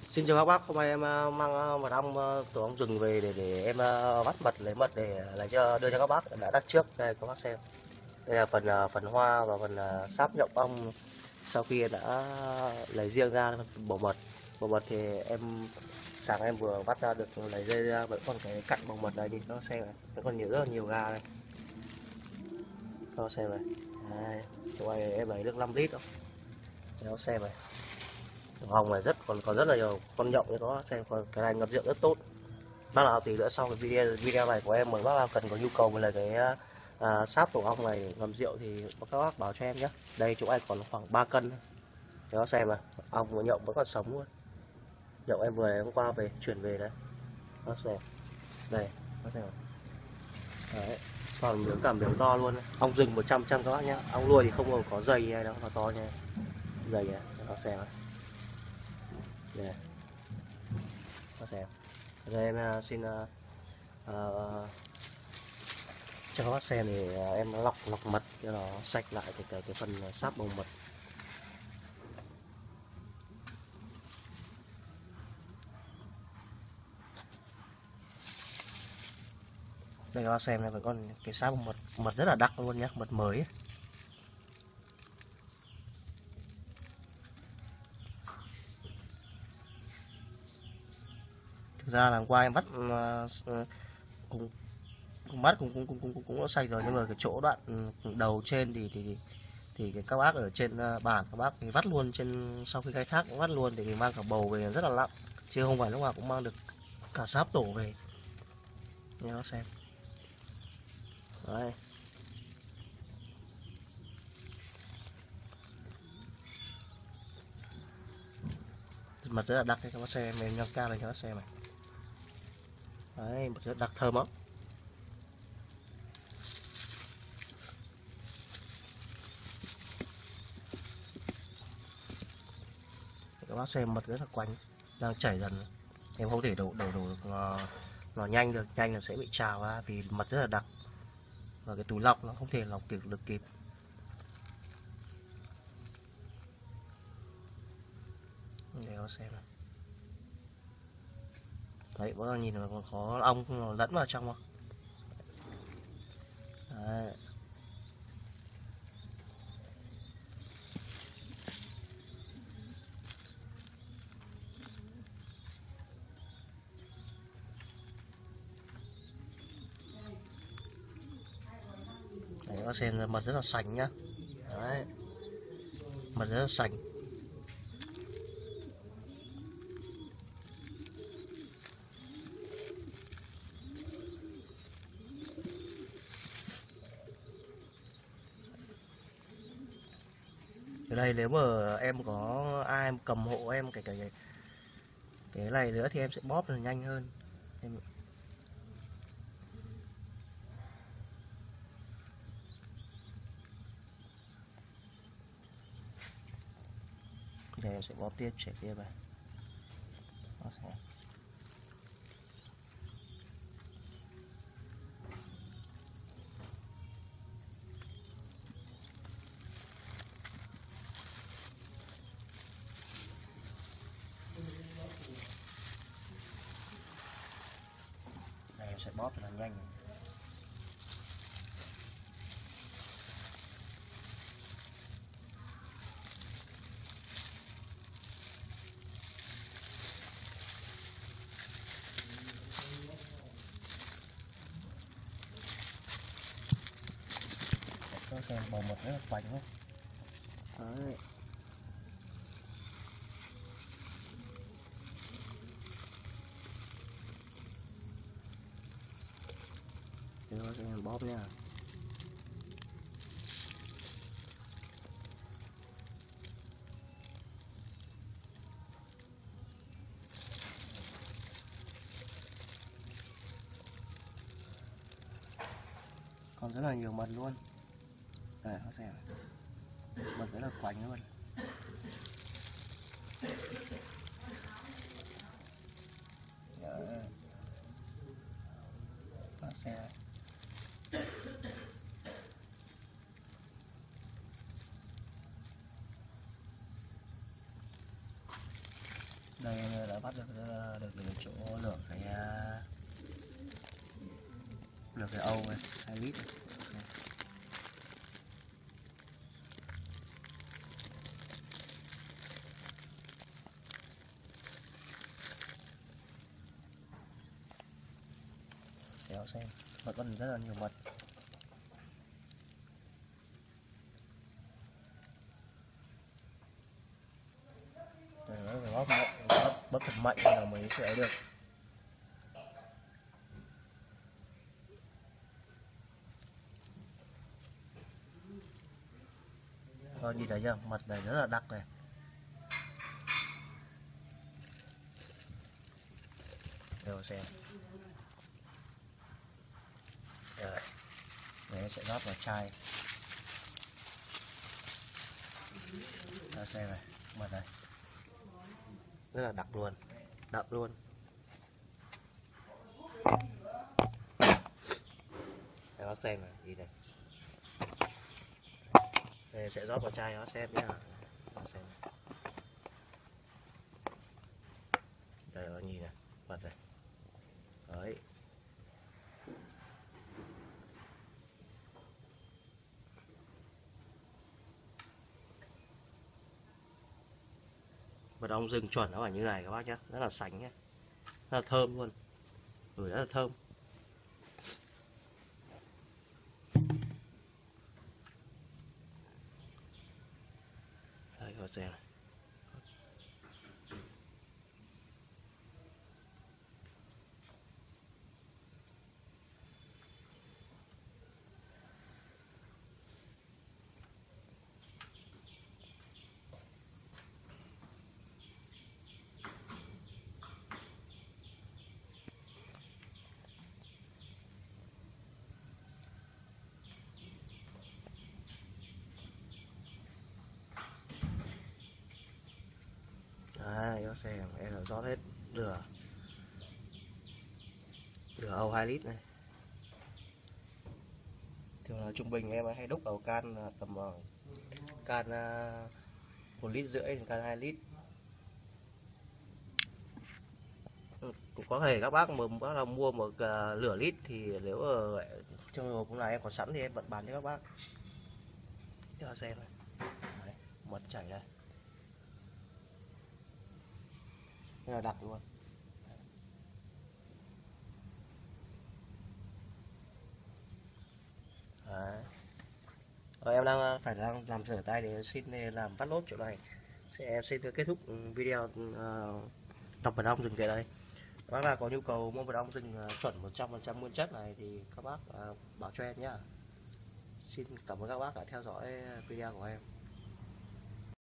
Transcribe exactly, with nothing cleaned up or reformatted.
Xin chào các bác, hôm nay em ờ, mang ờ, mật ong ờ, từ ong rừng về để để em ờ, bắt mật lấy mật để lấy cho đưa cho các bác. Em đã đặt trước đây các bác xem. Đây là phần ờ, phần hoa và phần ờ, sáp nhộng ong sau khi em đã lấy riêng ra bộ mật. Bộ mật thì em sáng em vừa bắt ra được lấy dây ra, vẫn còn cái cặn bông mật này, nhìn các bác xem này, vẫn còn nhiều rất là nhiều ga đây. Các bác xem này. Đây, chỗ này em lấy được năm lít đâu. Các bác xem này. Hồng này rất còn còn rất là nhiều con nhộng, đó xem còn cái này ngập rượu rất tốt. Bác nào tí nữa sau cái video video này của em mà bác nào cần có nhu cầu về là cái à, sáp tổ ong này ngâm rượu thì các bác bảo cho em nhé. Đây chỗ anh còn khoảng ba cân. Đó xem mà ong và nhộng vẫn còn sống luôn. Nhộng em vừa hôm qua về chuyển về đấy. Đó xem đây, đó xem. Đấy, còn miếng cả miếng to luôn. Ong rừng một trăm trăm các bác nhé. Ong nuôi thì không có dày này đâu, nó to nha. Dày này, đó xem này. Đây. Đó xem. Rồi em xin uh, uh, cho các bác xem thì uh, em lọc lọc mật cho nó sạch lại cái cái, cái phần sáp bông mật. Đây các bác xem này, vẫn còn cái sáp bông mật, mật rất là đặc luôn nhé, mật mới ấy. Thực ra là hôm qua em bắt uh, cùng cùng bắt cũng cũng cũng cũng cũng có sạch rồi, nhưng mà cái chỗ đoạn đầu trên thì thì thì cái các bác ở trên bản các bác thì vắt luôn, trên sau khi khai thác cũng vắt luôn, thì mình mang cả bầu về rất là nặng, chứ không phải lúc nào cũng mang được cả sáp tổ về. Nghe nó xem đấy, mật rất là đặc đấy các bác xem, mình nhắc ca lên cho các bác xem này. Đấy, mật rất đặc, thơm lắm. Các bác xem mật rất là quánh, đang chảy dần, em không thể đổ đổ đổ nó, nó nhanh được, nhanh là sẽ bị trào ra vì mật rất là đặc, và cái túi lọc nó không thể lọc kịp được kịp. Để các bác xem này. Đấy, bác nhìn là còn có ong nó lẫn vào trong không? Đấy. Đấy, các bác xem mật rất là sành nhá. Đấy, mật rất là sành. Ở đây nếu mà em có ai em cầm hộ em cái cái cái, cái này nữa thì em sẽ bóp là nhanh hơn. Em... Đây em sẽ bóp tiếp, chảy tiếp này. Đó sẽ... Đây em sẽ bóp cho nó nhanh. Các xem bầu mật rất là quánh nhé. Đấy. Đưa em bóp nha. Còn rất là nhiều mật luôn. Đây nó xem mật rất là quánh luôn. Đấy. Nó xem Đây em đã bắt được được, được chỗ lửa cái lửa cái âu này, hai lít này. Kéo xem, mật vẫn rất là nhiều mật. Rồi nó phải bóp mạnh, bóp, bóp thật mạnh là mới sẽ ấy được. Rồi nhìn thấy chưa, mật này rất là đặc này. Đều xem. Rồi, đấy sẽ rót vào chai. Ta xem này, mật này rất là đặc luôn, đậm luôn. Để nó xem này, gì đây. Đây sẽ rót vào chai nó xem nhá. Nó xem. Đây nó nhìn này, mật này. Đấy. Mật ong rừng chuẩn nó phải như này các bác nhé, rất là sánh nhé, rất là thơm luôn, ngửi rất là thơm. Đây các bạn xem này. Đấy, các xem em đã rót hết lửa lửa âu hai lít này. Thường là trung bình em hay đúc vào can tầm can một lít rưỡi đến can hai lít. Cũng có thể các bác mà bắt đầu mua một uh, lửa lít thì nếu ở trong hộp này em còn sẵn thì em vẫn bán cho các bác. Cho xem này. Đấy, mật chảy đây. Rất là đặc luôn. Đấy. Rồi em đang phải đang làm rửa tay để xin làm vắt lốp chỗ này. Sẽ em xin kết thúc video uh, đọc mật ong rừng tại đây. Các bác là có nhu cầu mua mật ong rừng chuẩn một trăm phần trăm nguyên chất này thì các bác uh, bảo cho em nhé. Xin cảm ơn các bác đã theo dõi video của em.